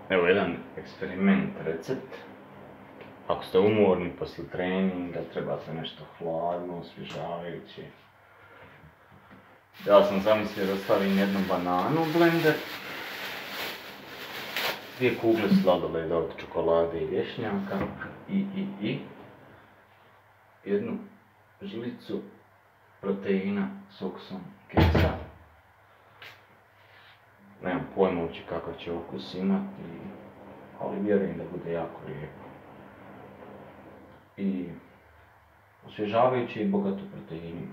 Evo jedan eksperiment, recept. Ako ste umorni poslije treninga, trebate nešto hladno, osvježavajuće. Ja sam zamislio da stavim jednu bananu u blender, 2 kugle sladoleda od čokolade i lješnjaka i jednu žlicu proteina s okusom keksa. Nemam pojma uopće kakav će okus imati, ali vjerujem da bude jako lijepo. I osvježavajući i bogato proteinima.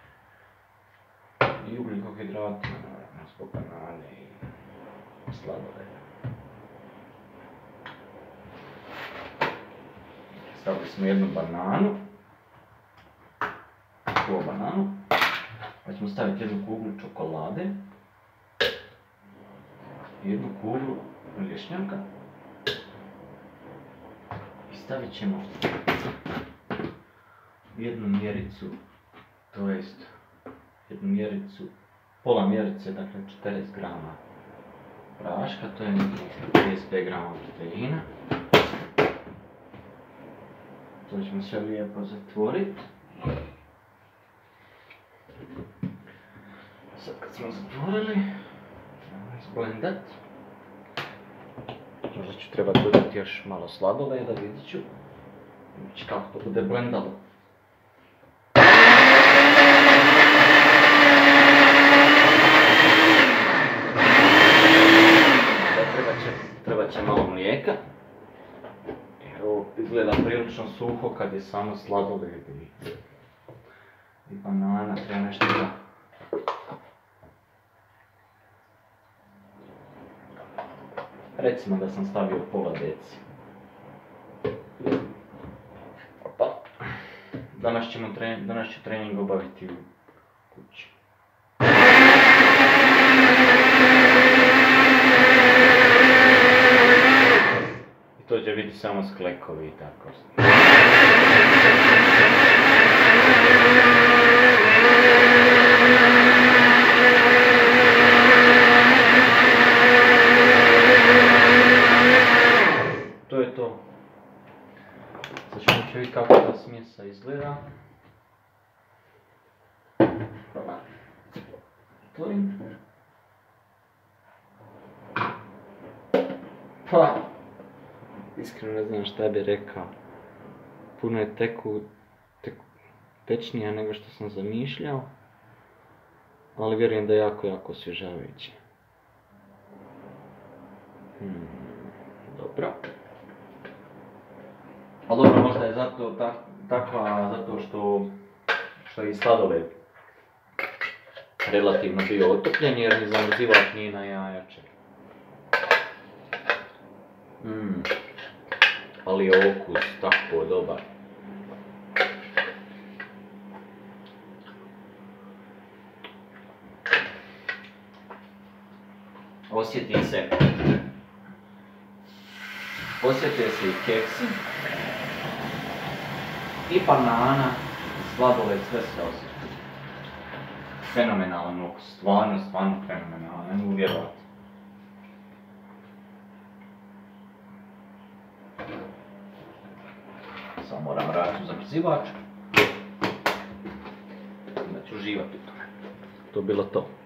I ugljikohidratima, naravno, zbog banane i sladoleda. Stavili smo jednu bananu, ovu bananu, pa ćemo staviti jednu kuglu čokolade, jednu kuglu lješnjaka i stavit ćemo jednu mjericu, to jest jednu mjericu, pola mjerice, dakle 40 grama praška, to je nekih 35 grama proteina. To ćemo sve lijepo zatvoriti. Sad kad smo zatvorili, izblendat. Možda ću trebati dodati još malo sladoleda, vidit ću. Znači kako to bude blendalo. Trebat će malo mlijeka. Jer ovo izgleda prilično suho kad je samo sladoled i banana, treba nešto da... Recimo da sam stavio pola deci. Opa. Danas ću trening obaviti u kući. I to će biti samo sklekovi i tako. To je to. Sad ćemo vidjeti kako ta smjesa izgleda. Otvorim. Pa, iskreno ne znam šta bi rekao. Puno je tečnija nego što sam zamišljao. Ali vjerujem da je jako osvježavajuće. Dobro. Ali dobro, možda je zato što je i sladoled relativno bio otopljen jer ni zamrzivač nije na jajače. Ali je okus tako dobar. Osjeti se i keksi, i banana, i sladoled, sve se osjeti. Fenomenalan okus, stvarno fenomenalan, ne mogu vjerovati. Samo moram vratiti u zamrzivač. Da ću uživati u tome. To je bilo to.